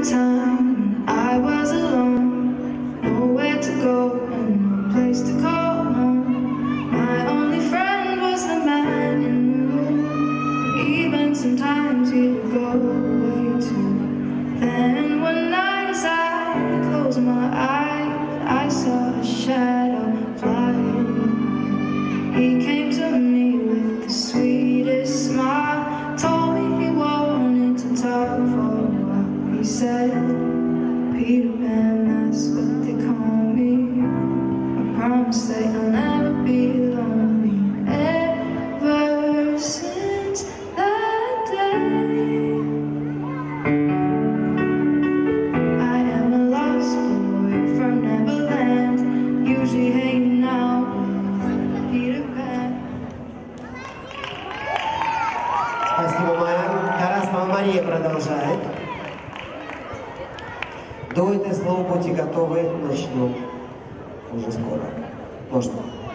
time I was alone, nowhere to go and no place to call home. My only friend was the man in the room. Even sometimes he would go away too. Then one night as I closed my eyes, I saw a shadow flying. He came to me with the sweetest smile, told me he wanted to talk for a while. He said, Peter Pan, that's what they call me. I promise that you'll never be lonely. Ever since that day, I am a lost boy from Neverland, usually hanging out with Peter Pan. Спасибо, Майя. Тарасова Мария продолжает. Дуэт и слово, будьте готовы, начнем уже скоро. Можно.